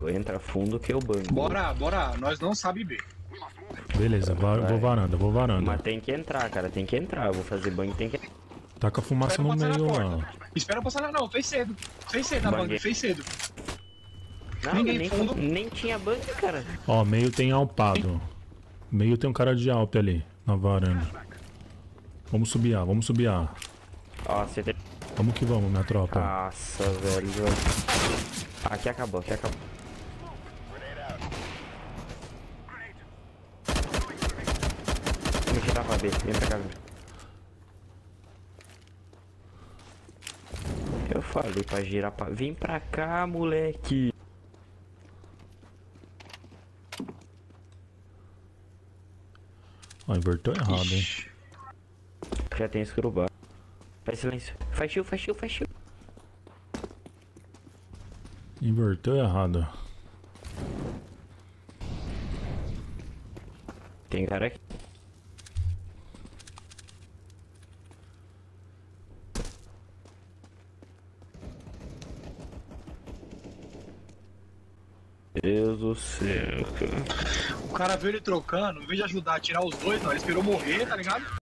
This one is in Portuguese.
Entra fundo que eu banco. Bora, nós não sabe B. Beleza, vou varanda. Mas tem que entrar, cara, tem que entrar. Eu vou fazer banho, tem que. Taca a fumaça no meio lá. Espera passar não, fez cedo na banca, fez cedo. Não, Ninguém fundo. nem tinha banho, cara. Ó, meio tem alpado. Meio tem um cara de alp ali, na varanda. Vamos subir A. Ó, você tem. Vamos que vamos, minha tropa. Nossa, velho. Aqui acabou. Vamos girar pra B, vem pra cá. Eu falei pra girar pra... Vem pra cá, moleque. Ó, inverteu errado, hein. Já tem escurubá. Faz silêncio. Faz shield. Inverteu errado. Tem cara aqui. Deus do céu, cara. O cara veio ele trocando, em vez de ajudar a tirar os dois, não, ele esperou morrer, tá ligado?